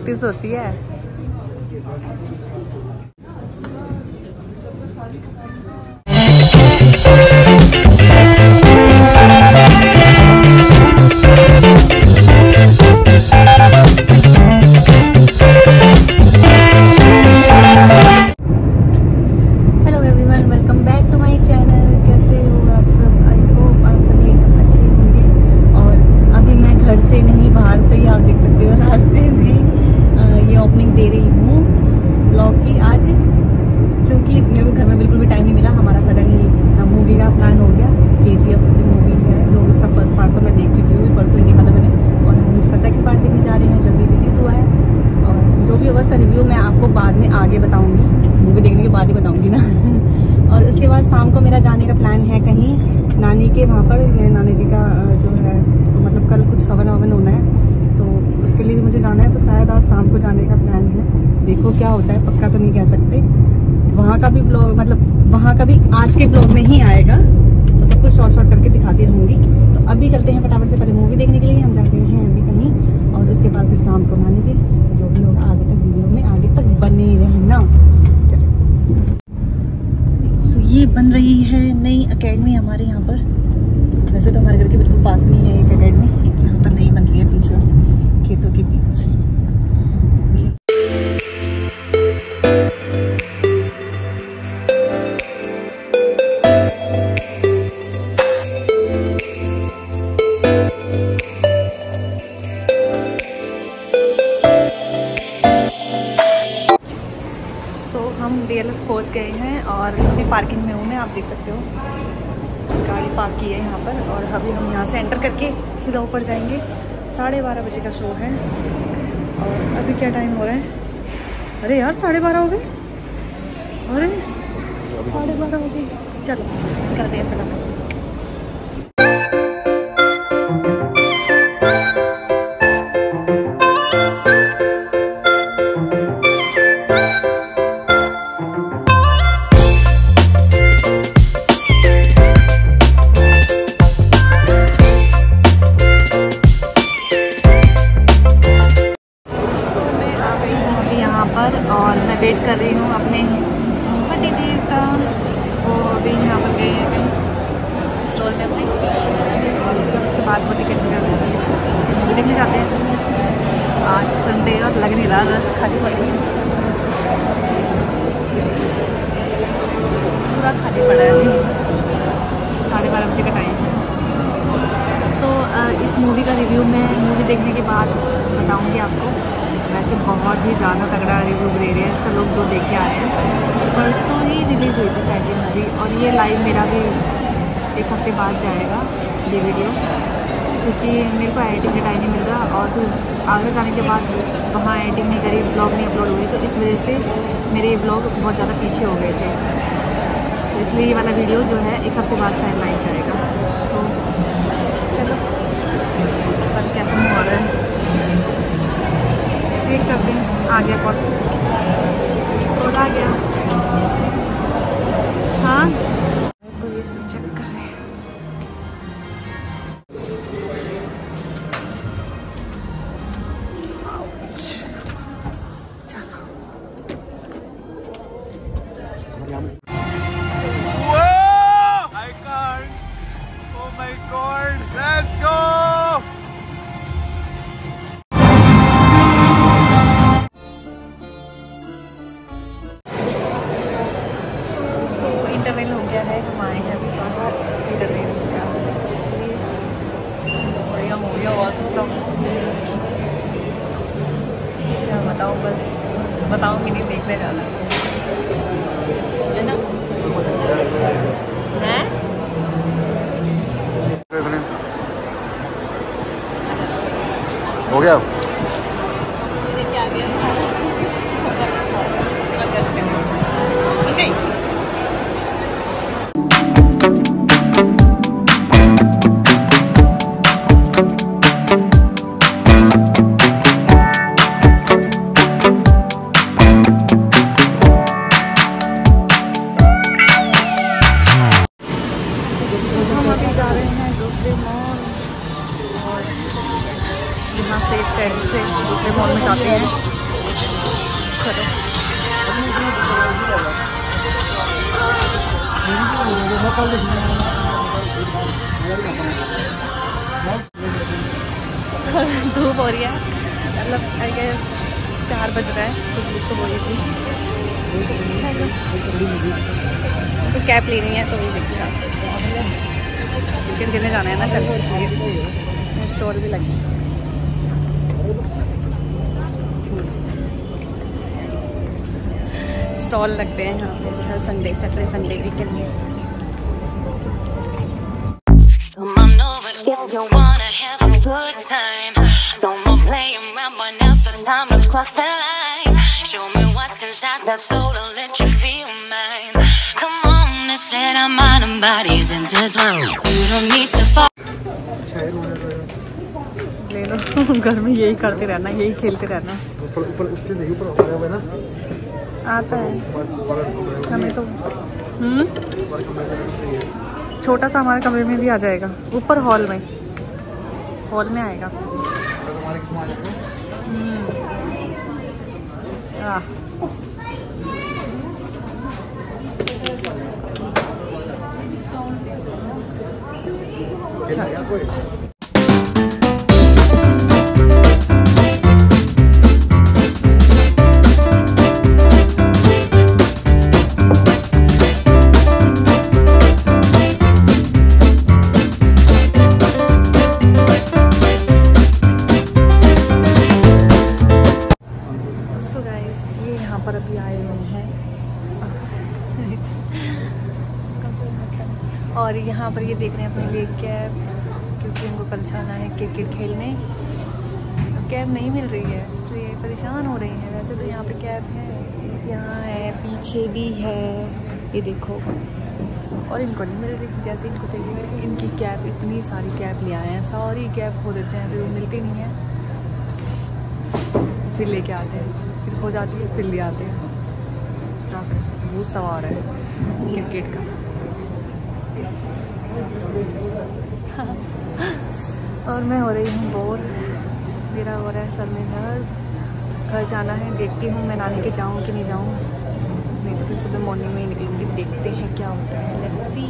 Practice होती है। आगे बताऊंगी, मूवी देखने के बाद ही बताऊंगी ना। और उसके बाद शाम को मेरा जाने का प्लान है कहीं नानी के वहाँ पर। मेरे नानी जी का जो है मतलब कल कुछ हवन ववन होना है, तो उसके लिए मुझे जाना है। तो शायद आज शाम को जाने का प्लान है, देखो क्या होता है, पक्का तो नहीं कह सकते। वहाँ का भी ब्लॉग मतलब वहाँ का भी आज के ब्लॉग में ही आएगा, तो सब कुछ शॉर्ट करके दिखाती रहूँगी। तो अभी चलते हैं फटाफट से, पहले मूवी देखने के लिए हम जा रहे हैं अभी कहीं, और उसके बाद फिर शाम को नानी के। तो जो भी होगा आगे तक वीडियो में आगे तक बने रहना। सो ये बन रही है नई एकेडमी हमारे यहाँ पर। वैसे तो हमारे घर के बिल्कुल पास में ही है एक एकेडमी, एक यहाँ पर नई बन रही है पीछे खेतों के बीच। हम DLF पहुँच गए हैं और अभी पार्किंग में हूँ मैं, आप देख सकते हो गाड़ी पार्क की है यहाँ पर। और अभी हम यहाँ से एंटर करके फिर ऊपर जाएंगे। 12:30 बजे का शो है और अभी क्या टाइम हो रहा है? अरे यार 12:30 हो गए, अरे 12:30 हो गए। चलो निकलते हैं फटाफट। और मैं वेट कर रही हूँ अपने पति देव का। वो अभी यहाँ पर गए हैं कहीं स्टोर में अपने, और उसके बाद वो टिकट मूवी देखने जाते हैं। आज संडे और लग नहीं रहा रश, खाली पड़ गई, पूरा खाली पड़ा है। अभी 12:30 बजे का टाइम है। सो इस मूवी का रिव्यू मैं मूवी देखने के बाद बताऊँगी आपको। वैसे बहुत ही ज़्यादा तगड़ा रिव्यू दे रहे हैं इसका लोग जो देख के आए हैं। परसों ही रिलीज़ हुई थी शायद ये मूवी, और ये लाइव मेरा भी 1 हफ्ते बाद जाएगा ये वीडियो, क्योंकि मेरे को एडिटिंग का टाइम नहीं मिल रहा। और फिर आगे जाने के बाद वहाँ एडिटिंग नहीं करी, ब्लॉग नहीं अपलोड हुई, तो इस वजह से मेरे ये ब्लॉग बहुत ज़्यादा पीछे हो गए थे। तो इसलिए ये वाला वीडियो जो है 1 हफ्ते बाद शायद लाइव जाएगा। तो चलो पर कैसा हो रहा है करते हैं। आ गया कॉल, कॉल आ गया। हाँ तो ये चेक कर रहे हैं। इंटरवल हो गया है, हम आए हैं अभी बाहर। इंटरवल हो गया इसलिए बढ़िया हो गया, ऑसम। क्या बताऊँ, बस बताऊँगी नहीं, देखने जाना है ना। हैं हो गया देख के आ गया। धूप हो रही है, मतलब आई गेस 4 बज रहा है, तो धूप तो हो रही थी। चलो तो कैब लेनी है तो वही देखिएगा, टिकट गिरने जाना है ना कल, इसलिए स्टॉल भी लगी। स्टॉल लगते हैं यहाँ पे हर संडे, सैटरडे संडे वीकेंड में। If you wanna have a good time, no more playing around, but now's the time to cross the line. Show me what's inside that soul, I'll let you feel mine. Come on, let's set our mind and bodies intertwined. You don't need to fall. ले लो, घर में यही करते रहना, यही खेलते रहना। ऊपर ना आता है हमें तो। छोटा सा हमारे कमरे में भी आ जाएगा, ऊपर हॉल में आएगा। पर अभी आए हुए हैं और यहाँ पर ये देख रहे हैं अपने लिए कैब, क्योंकि उनको कल जाना है क्रिकेट खेलने। कैब नहीं मिल रही है इसलिए परेशान हो रही हैं। वैसे तो यहाँ पे कैब है, यहाँ है, पीछे भी है, ये देखो, और इनको नहीं मिल रही जैसे इनको चाहिए। इनकी कैब, इतनी सारी कैब ले आए हैं, सारी कैब खो देते हैं, फिर मिलती नहीं है, फिर लेके आते हैं, फिर हो जाती है, फिर ले आते हैं। वो सवार है क्रिकेट का। और मैं हो रही हूँ बोर, मेरा हो रहा है सर में दर्द। घर जाना है, देखती हूँ मैं नानी के जाऊँ कि नहीं जाऊँ, नहीं तो फिर सुबह मॉर्निंग में ही निकलूँगी। देखते हैं क्या होता है, लेट्स सी।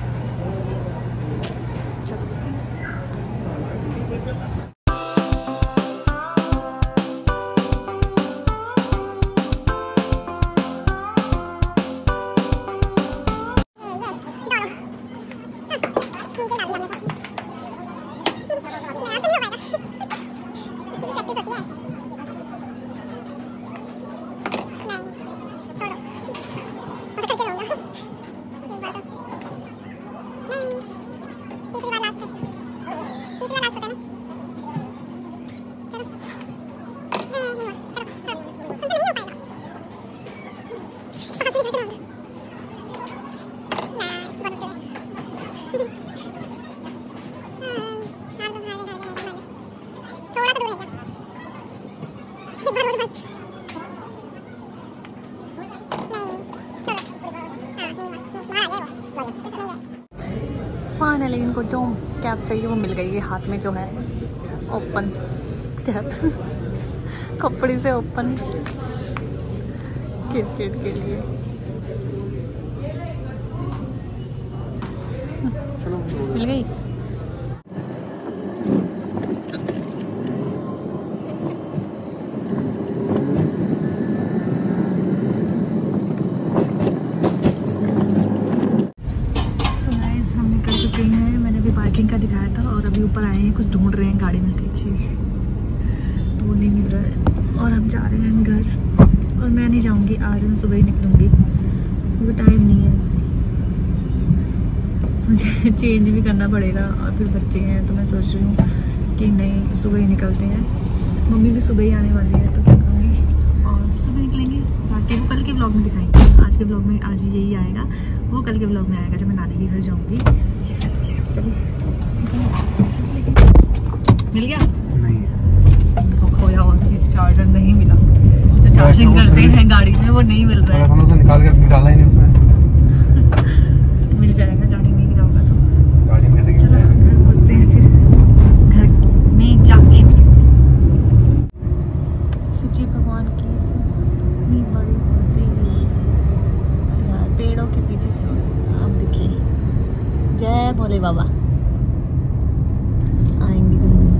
फाइनली इनको जो कैब चाहिए वो मिल गई है। हाथ में जो है ओपन कैब, कपड़े से ओपन, क्रिकेट के लिए। मिल गई। पार्किंग का दिखाया था और अभी ऊपर आए हैं, कुछ ढूंढ रहे हैं गाड़ी में पीछे, तो वो नहीं मिल रहा है और हम जा रहे हैं घर। और मैं नहीं जाऊंगी आज, मैं सुबह ही निकलूंगी क्योंकि टाइम नहीं है, मुझे चेंज भी करना पड़ेगा और फिर बच्चे हैं, तो मैं सोच रही हूँ कि नहीं सुबह ही निकलते हैं। मम्मी भी सुबह ही आने वाली है तो क्या करूँगी, और सुबह निकलेंगे। बाकी वो कल के ब्लॉग में दिखाएंगे, आज के ब्लॉग में आज यही आएगा, वो कल के ब्लॉग में आएगा जब मैं नानी के घर जाऊँगी। चलिए, मिल गया? नहीं, खोया हुआ चीज, चार्जर नहीं मिला। जो चार्जिंग करते हैं गाड़ी में वो नहीं मिल रहा है। हम लोग तो निकाल कर डाला ही नहीं उसमें। मिल जाएगा, गाड़ी में गिरा होगा तो। गाड़ी में लेके चलो घर पहुंचते हैं, फिर घर में जाके शिव जी भगवान की इतनी बड़ी मूर्ति, पेड़ों के पीछे जो हम दिखे जय भोले बाबा। आएंगे किस दिन।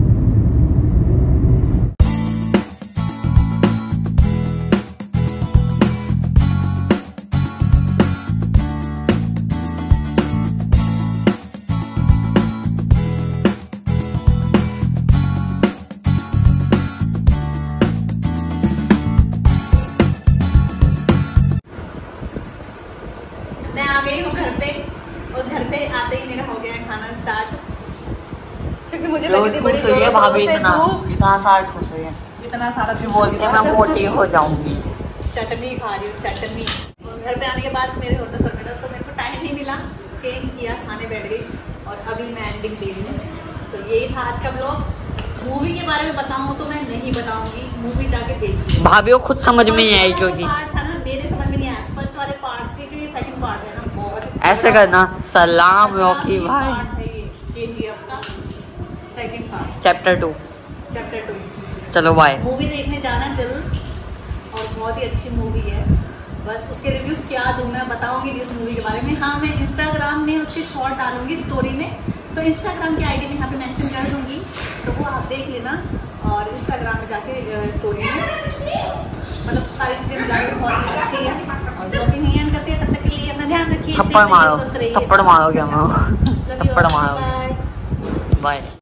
मैं आ गई हूँ घर पे और घर पे आते ही मेरा हो गया है खाना स्टार्ट, क्योंकि मुझे लगी थी बड़ी जोरों भाभी से इतना सारा खुश है, इतना सारा फिर बोलते हैं मैं मोटी हो जाऊंगी। चटनी खा रही हूँ चटनी। और घर पे आने के बाद मेरे होटल सर में तो मेरे को टाइम नहीं मिला, चेंज किया, खाने बैठ गई और अभी मैं एंडिंग दे रही हूँ। तो यही था आज का ब्लॉग। मूवी के बारे में बताऊँ तो मैं नहीं बताऊंगी, मूवी जाके देखिए। भाभी को खुद समझ में नहीं आई क्योंकि पार्ट था ना, मेरे समझ में नहीं आया फर्स्ट वाले पार्ट से, जो सेकंड पार्ट है ना बहुत ऐसे करना सलाम योकी भाई। KGF का सेकंड पार्ट चैप्टर 2। चलो बाय। मूवी देखने जाना जरूर और बहुत ही अच्छी मूवी है। बस उसके रिव्यू क्या दूँ मैं बताऊंगी इस मूवी के बारे में। हाँ, मैं इंस्टाग्राम में उसके शॉर्ट डालूंगी स्टोरी में, तो इंस्टाग्राम की आईडी में यहाँ पे मेंशन कर दूंगी, तो वो आप देख लेना। और इंस्टाग्राम में जाके स्टोरी में मतलब सारी चीज़ें मिला के बहुत ही अच्छी है। और ब्लॉगिंग नहीं करती है, तब तक के लिए अपना ध्यान रखिए। थप्पड़ मारो क्या मैं थप्पड़ मारो बाय। बाय।